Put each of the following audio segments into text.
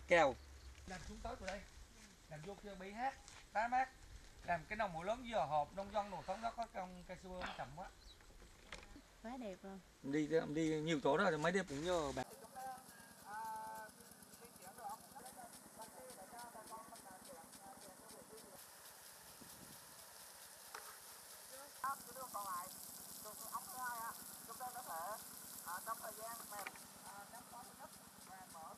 kèo. Làm xuống tới từ đây, làm vô kia bị hát, tá mát, làm cái nòng mùa lớn vừa hộp nông dân đồ sống đó có trong cây xưa nó chậm quá. Quá đẹp luôn. Đi nhiều chỗ rồi mấy đêm cũng nhờ bạn. Cái đường còn lại, đường ốc thứ hai á, chúng ta có thể trong thời gian mềm nắng có thứ nhất và mở.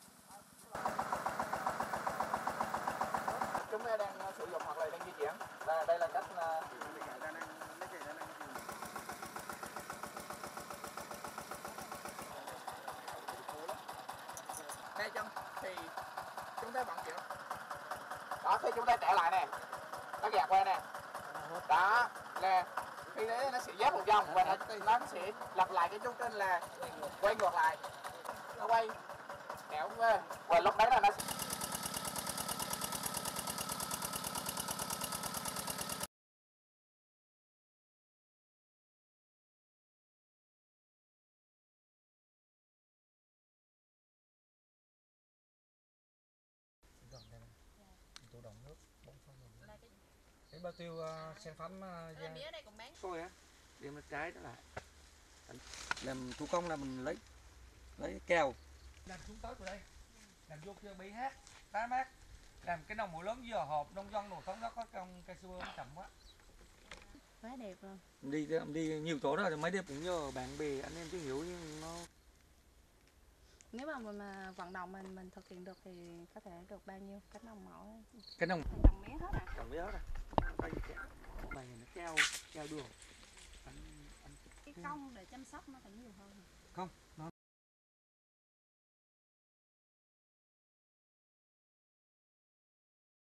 Chúng ta đang sử dụng hoặc là đang di chuyển. Và đây là cách đây chân thì chúng ta vận chuyển. Đó, khi chúng ta trở lại nè, nó gạt qua nè. Đó là khi đấy nó sẽ giáp một vòng và nó sẽ lặp lại cái chu trình là quay ngược lại, nó quay kéo về và lúc đấy là nó Tủ đựng nước bông phân rồi. Cái bao tiêu sản phẩm Mía ở đây cũng bán. coi á, đem nó trái đó lại. Làm thủ công là mình lấy kèo. Làm xuống tới từ đây, làm vô kia bị hát, tá mát, làm cái nòng mùa lớn vừa hộp nông dân đồ sống đó có trong cây xưa nó chậm quá. Quá đẹp luôn. Đi nhiều chỗ rồi mấy đêm cũng nhờ bạn bè anh em chứ hiểu nhưng nó. Nếu mà vận động mình thực hiện được thì có thể được bao nhiêu cái nòng mẫu? Cái nòng trồng mía hết à? trồng mía hết à? Có gì cả. Này nó keo đường. Cái công để chăm sóc nó phải nhiều hơn. Không,